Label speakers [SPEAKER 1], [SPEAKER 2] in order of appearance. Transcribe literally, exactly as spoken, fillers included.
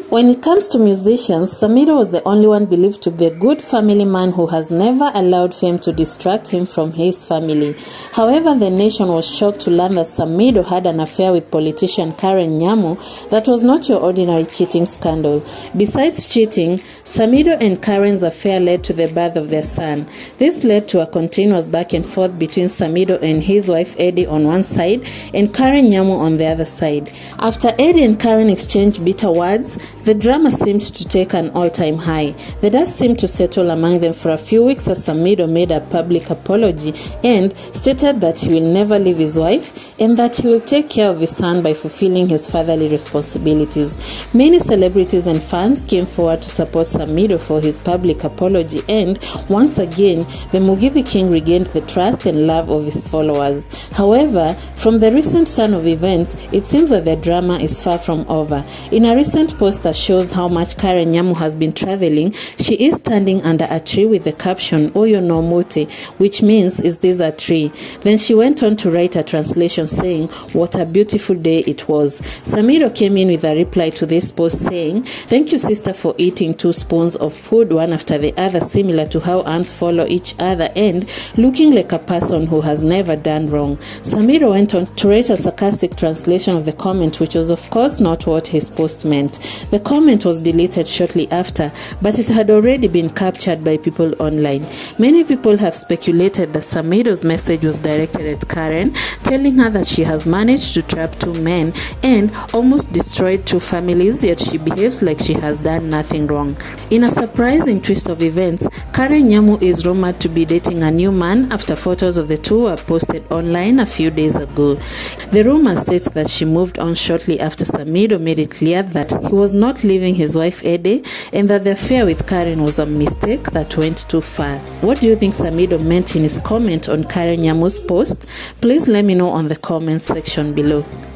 [SPEAKER 1] When it comes to musicians, Samidoh was the only one believed to be a good family man who has never allowed fame to distract him from his family. However, the nation was shocked to learn that Samidoh had an affair with politician Karen Nyamu that was not your ordinary cheating scandal. Besides cheating, Samidoh and Karen's affair led to the birth of their son. This led to a continuous back and forth between Samidoh and his wife Eddie on one side and Karen Nyamu on the other side. After Eddie and Karen exchanged bitter words, the drama seemed to take an all-time high. The dust seemed to settle among them for a few weeks as Samidoh made a public apology and stated that he will never leave his wife and that he will take care of his son by fulfilling his fatherly responsibilities. Many celebrities and fans came forward to support Samidoh for his public apology, and once again, the Mugithi King regained the trust and love of his followers. However, from the recent turn of events, it seems that the drama is far from over. In a recent post that shows how much Karen Nyamu has been traveling, she is standing under a tree with the caption "Oyo no Mote," which means "Is this a tree?" Then she went on to write a translation saying, "What a beautiful day it was." Samidoh came in with a reply to this post saying, "Thank you, sister, for eating two spoons of food one after the other, similar to how ants follow each other, and looking like a person who has never done wrong." Samidoh went on to write a sarcastic translation of the comment, which was of course not what his post meant. The comment was deleted shortly after, but it had already been captured by people online. Many people have speculated that Samidoh's message was directed at Karen, telling her that she has managed to trap two men and almost destroyed two families, yet she behaves like she has done nothing wrong. In a surprising twist of events, Karen Nyamu is rumored to be dating a new man after photos of the two were posted online a few days ago. The rumor states that she moved on shortly after Samidoh made it clear that he was not leaving his wife Eddie and that the affair with Karen was a mistake that went too far. What do you think Samidoh meant in his comment on Karen Nyamu's post? Please let me know on the comment section below.